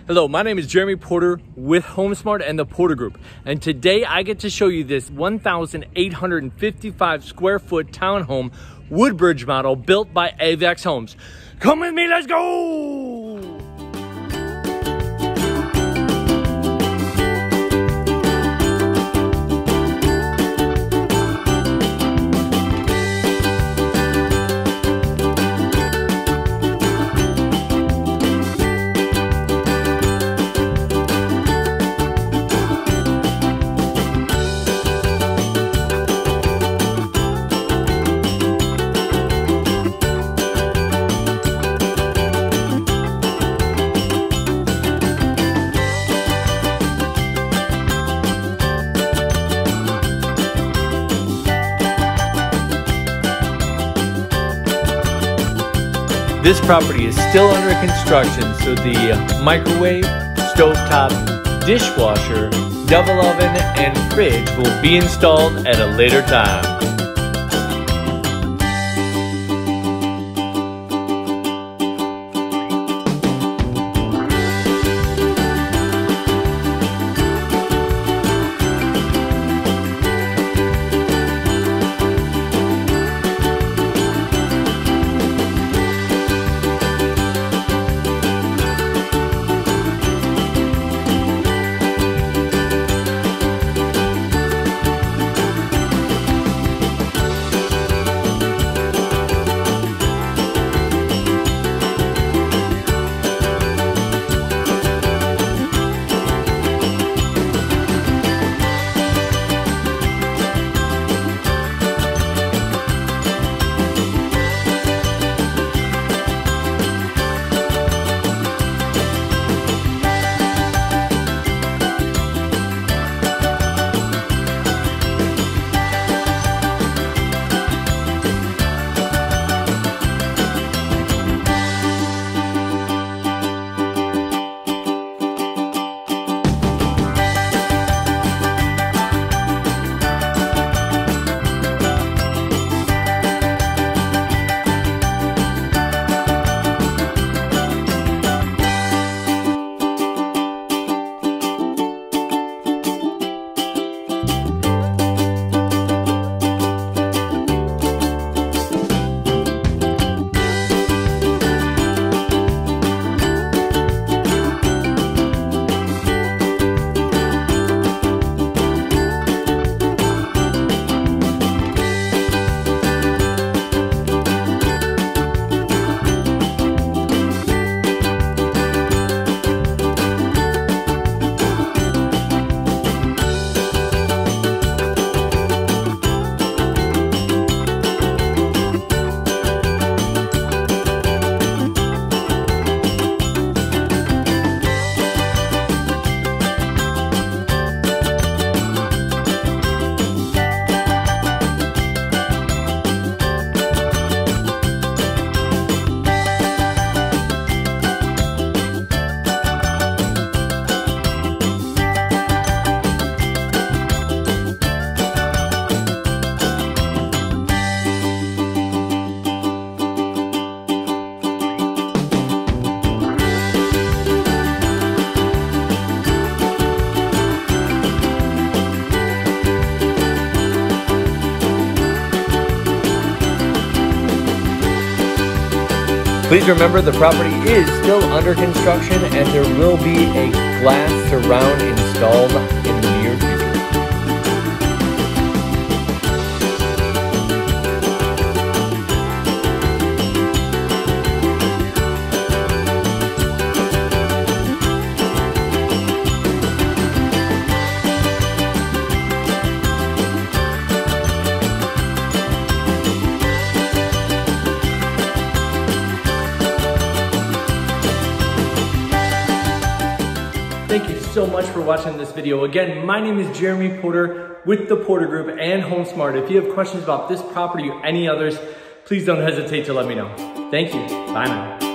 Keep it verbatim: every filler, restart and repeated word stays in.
Hello, my name is Jeremy Porter with HomeSmart and the Porter Group, and today I get to show you this one thousand eight hundred fifty-five square foot townhome Woodbridge model built by Avex Homes. Come with me, let's go! This property is still under construction, so the microwave, stovetop, dishwasher, double oven, and fridge will be installed at a later time. Please remember the property is still under construction and there will be a glass surround installed in the near future. Thank you so much for watching this video. Again, my name is Jeremy Porter with the Porter Group and HomeSmart. If you have questions about this property or any others, please don't hesitate to let me know. Thank you. Bye now.